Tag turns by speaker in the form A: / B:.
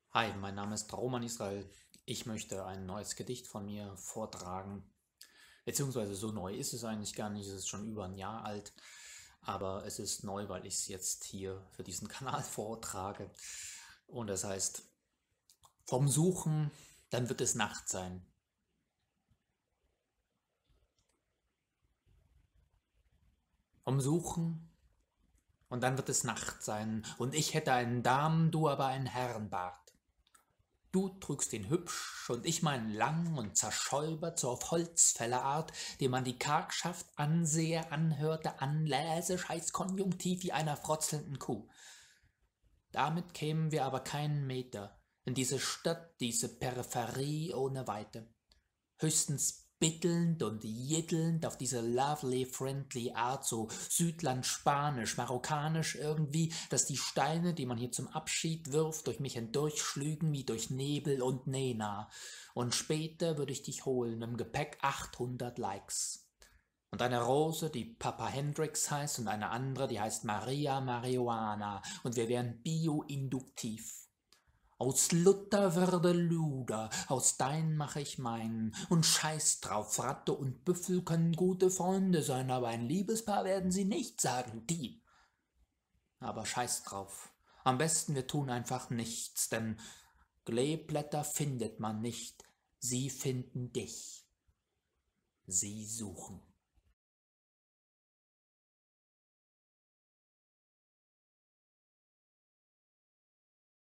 A: Hi, mein Name ist Roman Israel. Ich möchte ein neues Gedicht von mir vortragen. Beziehungsweise so neu ist es eigentlich gar nicht, es ist schon über ein Jahr alt. Aber es ist neu, weil ich es jetzt hier für diesen Kanal vortrage. Und das heißt, vom Suchen, dann wird es Nacht sein. Vom Suchen, und dann wird es Nacht sein. Und ich hätte einen Damen, du aber einen Herrenbart. Du trügst ihn hübsch und ich meinen lang und zerschäubert, so auf Holzfällerart, dem man die Kargschaft ansehe, anhörte, anläse, scheiß Konjunktiv wie einer frotzelnden Kuh. Damit kämen wir aber keinen Meter in diese Stadt, diese Peripherie ohne Weite. Höchstens bittelnd und jittelnd auf diese lovely, friendly Art, so südlandspanisch, marokkanisch irgendwie, dass die Steine, die man hier zum Abschied wirft, durch mich hindurchschlügen wie durch Nebel und Nena. Und später würde ich dich holen, im Gepäck 800 Likes. Und eine Rose, die Papa Hendrix heißt, und eine andere, die heißt Maria Marihuana, und wir wären bioinduktiv. Aus Luther würde Luder, aus dein mach ich meinen. Und scheiß drauf, Ratte und Büffel können gute Freunde sein, aber ein Liebespaar werden sie nicht, sagen die. Aber scheiß drauf. Am besten wir tun einfach nichts, denn Kleeblätter findet man nicht, sie finden dich. Sie suchen.